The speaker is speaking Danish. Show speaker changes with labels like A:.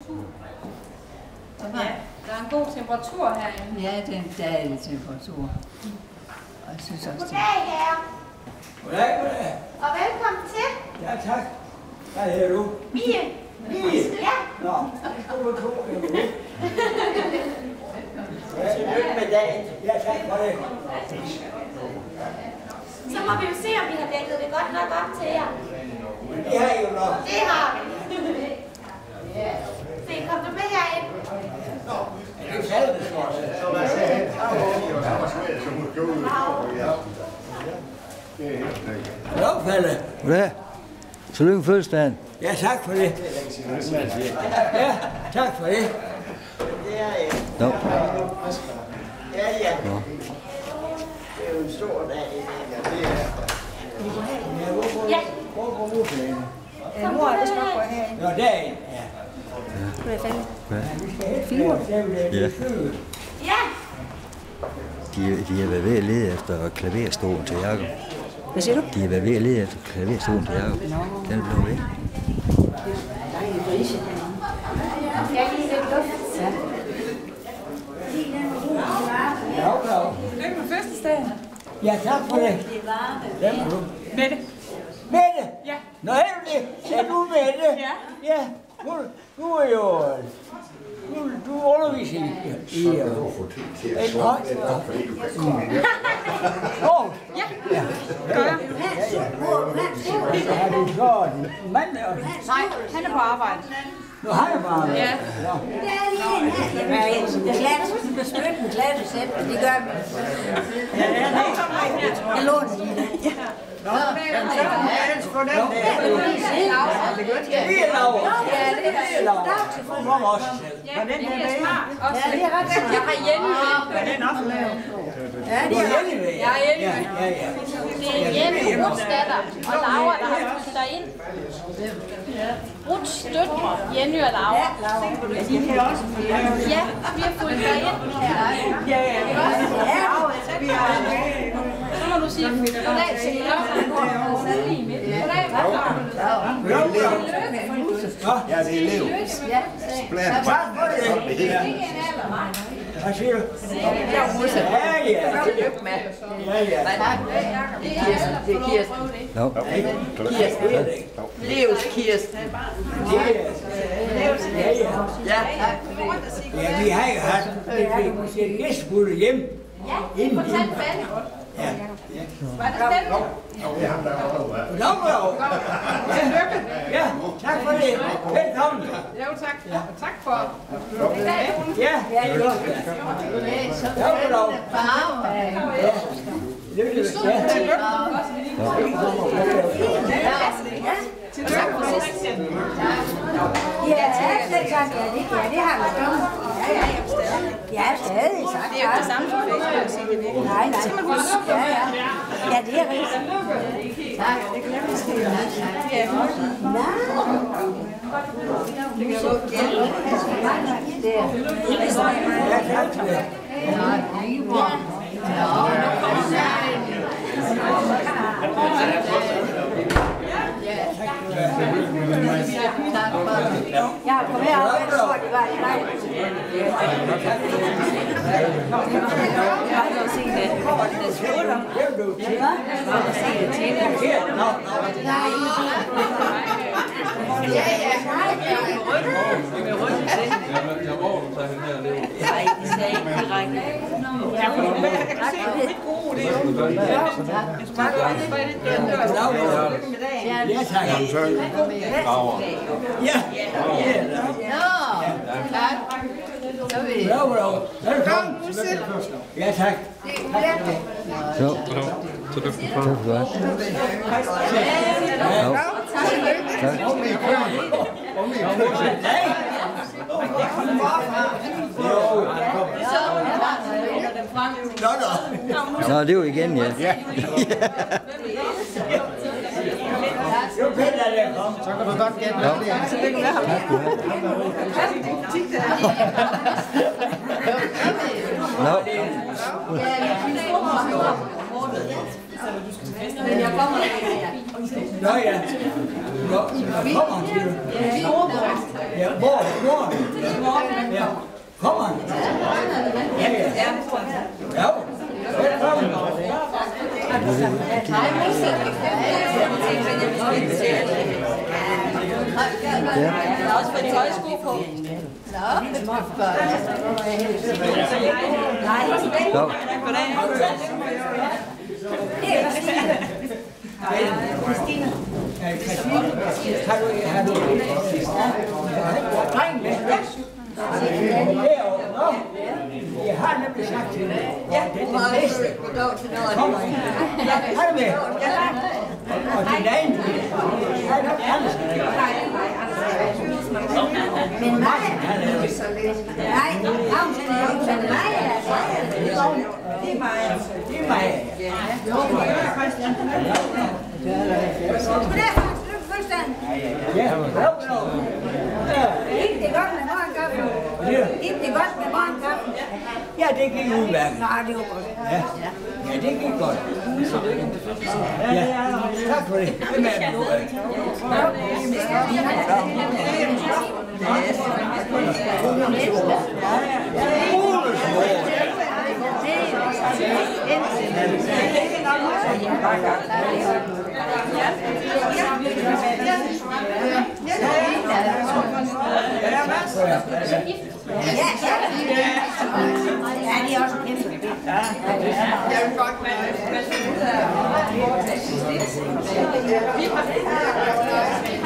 A: Ja, der er en god temperatur herinde.
B: Ja, det er en dejlig temperatur. Og jeg synes også, det
C: Goddag, herre.
D: Goddag.
C: Og velkommen til.
D: Ja, tak. Hvad hedder du?
C: Mie.
D: Mie?
C: Ja.
D: Nå, tillykke med dagen. Ja, tak for det.
C: Så må vi jo se, om vi har dækket det godt nok op til jer.
D: Det har I jo nok.
C: Det har vi. Se, kom du med herind.
D: Det er faldet, så hvad sagde han? Hallo, Palle.
E: Goddag. Tillykke med fødselsdagen.
D: Ja, tak for det. Ja, tak for det.
F: Det er jeg.
E: Nå.
F: Ja, ja.
E: Nå.
F: Det er jo en stor dag i dag.
C: Ja.
D: Hvor går ruflægen?
B: mor er det små på herinde.
D: Nå, dagen. Ja.
B: Kunne jeg falde?
D: Vi skal helt filme.
E: Ja.
C: Ja.
E: De har været ved at lede efter klaverstolen til Jacob.
B: Hvad siger du?
E: De har været ved at lede efter klaverstolen til Jacob. Den blev væk.
B: Dejlig brise herinde.
C: Jeg er lige lidt luft.
B: Ja.
A: Lykke med fødselsdagen.
D: Ja, tak for det. Hvem er du?
A: Mette.
D: Mette?
A: Ja.
D: Nå, er du det? Er du Mette?
A: Ja.
D: Ja, du er jo... Du underviser i en høj. Åh!
A: Ja, gør jeg.
D: Har du så din mand også?
A: Nej, han er på arbejde.
D: Nu har jeg bare...
A: Ja.
B: Vi beskytter en klasse selv, det gør vi. Jeg låner lige.
F: Nå, jamen så kan jeg helst få den der.
D: Ja, vi er lavet.
B: Ja, det er
D: lavet. Kom også selv.
A: Ja, det er smart. Også. Jeg har Jenny med.
F: Den er også lavet.
B: Ja,
D: Du er Jenny med?
A: Jeg er Jenny
D: Ja,
A: med.
D: ja, ja.
A: Det er Jenny, Ruths datter, og Laura, der har fulgt dig ind. Ruths døtre, Jenny og Laura.
F: De kan også få det.
A: Ja, vi har fulgt dig ind.
F: Ja, ja. Vi har
A: Så må du sige goddag til Goddag.
G: Ja, det er elev. Splat.
D: Hvad siger du? Ja, ja.
B: tillykke med.
D: Ja, ja.
B: Det er Kirsten.
E: Nå.
B: Leos Kirsten.
D: Ja, ja. Ja, vi har jo haft et gæstebud hjem.
A: Ja, det fortalte Fanny.
D: Ja.
A: Var det spændende?
D: Goddag.
A: Tillykke.
D: Ja, tak for det. Velkommen.
A: Jo, tak. Tak for
D: Ja, det er godt. Ja, goddag. Ja. Lykke.
B: Ja, det har vi gjort. Ja, stadig sagt.
A: Det er jo det samme som Facebook at sige det.
B: Nej. Ja, det er rigtigt. Tak. Det kan jeg måske. Ja. Jeg har kommet herop, jeg tror, det var i dig. Jeg har også set det. Det spurgte. Ja, jeg har set det til. Nej. Ja. Med ryggen til. Nej, det sagde ikke direkte.
F: jeg kan se, at det er gode, det er jo. Tak for det.
D: Ja, tak. Ja. Velkommen. Ja, tak.
E: Så. Tak for det. Nå. Tak. Nå, det er jo igen, ja.
G: Så kan du godt gætte, hvad det er.
E: Tak skal du have. Nå.
B: Men jeg kommer
D: Nå ja. Kommer han til? Ja, hvor? Kommer han? Ja, ja. Ja. Velkommen.
B: Der er også fået tøjsko på.
D: Christine, har du dreng med? Jeg har nemlig sagt til dig, at det er den bedste. Kommer ind. Har du med? Og din egen, har du andet?
A: Men mig er det så lidt. Nej, Ravnsen er jo sådan mig.
D: Det er mig. Det er mig.
A: Goddag, Hans. Lykke fødselsdagen.
D: Ja,
A: Gik det godt med morgenkaffe? Gik det godt med morgenkaffe?
D: ja, det gik udmærket.
A: Nej, det var godt.
D: Ja, ja, det gik godt. Ja, tak for det. Hvem er det nu?
A: Ja, det er også kæmpe.
F: Jeg vil godt med.